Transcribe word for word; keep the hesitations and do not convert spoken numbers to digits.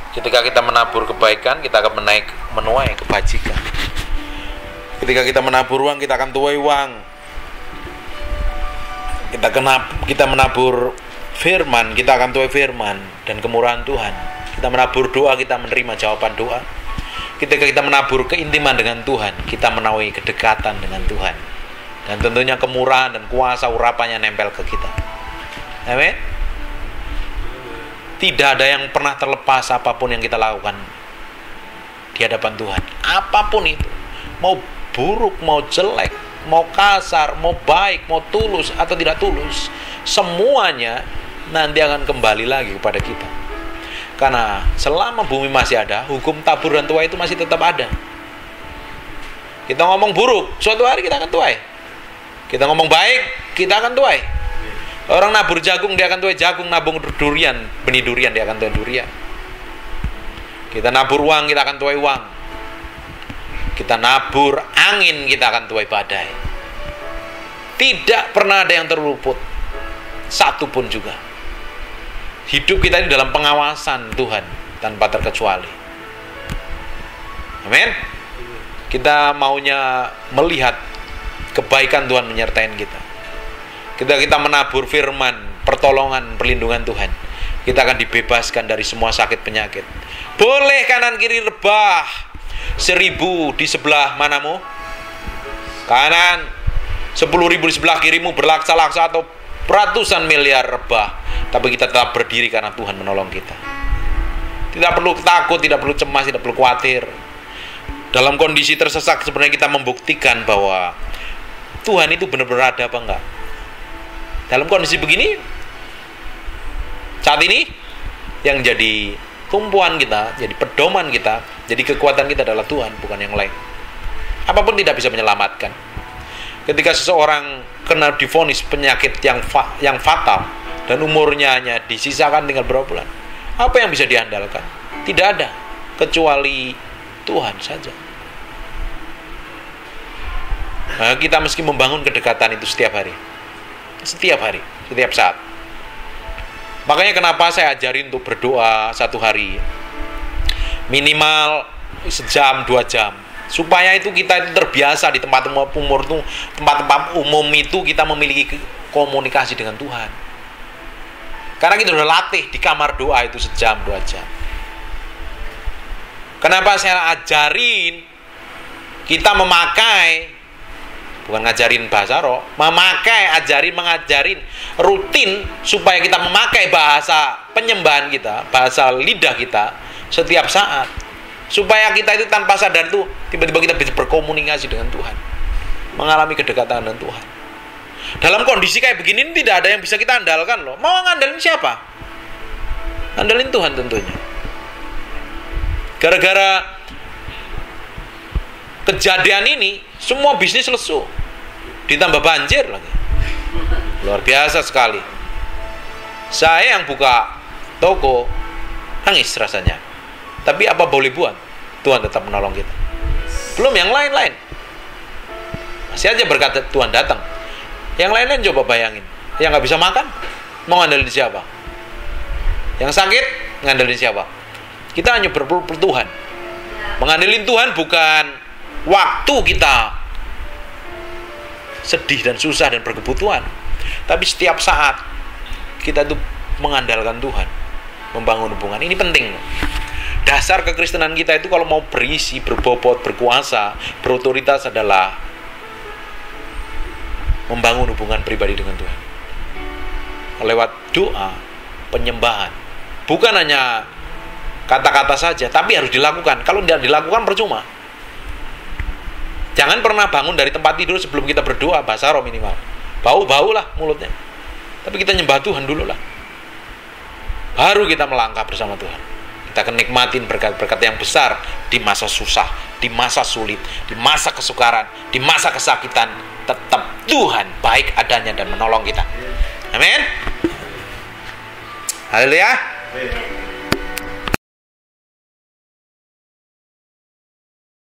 Ketika kita menabur kebaikan, kita akan menaik, menuai kebajikan. Ketika kita menabur uang, kita akan tuai uang. Kita kena, kita menabur firman, kita akan tuai firman dan kemurahan Tuhan. Kita menabur doa, kita menerima jawaban doa. Ketika kita menabur keintiman dengan Tuhan, kita menuai kedekatan dengan Tuhan. Dan tentunya kemurahan dan kuasa urapannya nempel ke kita. Amin. Tidak ada yang pernah terlepas apapun yang kita lakukan di hadapan Tuhan. Apapun itu, mau buruk, mau jelek, mau kasar, mau baik, mau tulus atau tidak tulus, semuanya nanti akan kembali lagi kepada kita. Karena selama bumi masih ada, hukum tabur dan tuai itu masih tetap ada. Kita ngomong buruk, suatu hari kita akan tuai. Kita ngomong baik, kita akan tuai. Orang nabur jagung, dia akan tuai jagung. Nabung durian, benih durian, dia akan tuai durian. Kita nabur uang, kita akan tuai uang. Kita nabur angin, kita akan tuai badai. Tidak pernah ada yang terluput, satu pun juga. Hidup kita ini dalam pengawasan Tuhan tanpa terkecuali. Amin. Kita maunya melihat kebaikan Tuhan menyertai kita. Ketika kita menabur firman, pertolongan, perlindungan Tuhan, kita akan dibebaskan dari semua sakit penyakit. Boleh kanan kiri rebah seribu di sebelah manamu, kanan, sepuluh ribu di sebelah kirimu berlaksa-laksa atau ratusan miliar rebah, tapi kita tetap berdiri karena Tuhan menolong kita. Tidak perlu takut, tidak perlu cemas, tidak perlu khawatir. Dalam kondisi tersesak sebenarnya kita membuktikan bahwa Tuhan itu benar-benar ada apa enggak. Dalam kondisi begini, saat ini yang jadi tumpuan kita, jadi pedoman kita, jadi kekuatan kita adalah Tuhan, bukan yang lain. Apapun tidak bisa menyelamatkan. Ketika seseorang kena divonis penyakit yang fa- yang fatal dan umurnya hanya disisakan tinggal berapa bulan, apa yang bisa diandalkan? Tidak ada, kecuali Tuhan saja. Nah, kita mesti membangun kedekatan itu setiap hari. Setiap hari, setiap saat. Makanya kenapa saya ajarin untuk berdoa satu hari minimal sejam, dua jam, supaya itu kita itu terbiasa di tempat umur itu, tempat-tempat umum itu kita memiliki komunikasi dengan Tuhan. Karena kita sudah latih di kamar doa itu sejam, dua jam. Kenapa saya ajarin kita memakai, bukan ngajarin bahasa roh, memakai, ajarin, mengajarin rutin supaya kita memakai bahasa penyembahan kita, bahasa lidah kita setiap saat, supaya kita itu tanpa sadar tuh tiba-tiba kita bisa berkomunikasi dengan Tuhan, mengalami kedekatan dengan Tuhan. Dalam kondisi kayak begini tidak ada yang bisa kita andalkan loh. Mau ngandalin siapa? Andalin Tuhan tentunya. Gara-gara kejadian ini semua bisnis lesu, ditambah banjir lagi, luar biasa sekali. Saya yang buka toko nangis rasanya, tapi apa boleh buat, Tuhan tetap menolong kita. Belum yang lain-lain, masih aja berkat Tuhan datang. Yang lain-lain coba bayangin, yang nggak bisa makan mau ngandelin siapa? Yang sakit ngandelin siapa? Kita hanya berpeluk Tuhan. Mengandelin Tuhan bukan waktu kita sedih dan susah dan berkebutuhan, tapi setiap saat kita tuh mengandalkan Tuhan, membangun hubungan. Ini penting. Dasar kekristenan kita itu kalau mau berisi, berbobot, berkuasa, berotoritas adalah membangun hubungan pribadi dengan Tuhan lewat doa, penyembahan. Bukan hanya kata-kata saja, tapi harus dilakukan. Kalau tidak dilakukan percuma. Jangan pernah bangun dari tempat tidur sebelum kita berdoa, bahasa roh minimal. Bau-bau lah mulutnya. Tapi kita nyembah Tuhan dulu lah. Baru kita melangkah bersama Tuhan. Kita akan nikmatin berkat-berkat yang besar di masa susah, di masa sulit, di masa kesukaran, di masa kesakitan. Tetap Tuhan baik adanya dan menolong kita. Amin. Haleluya.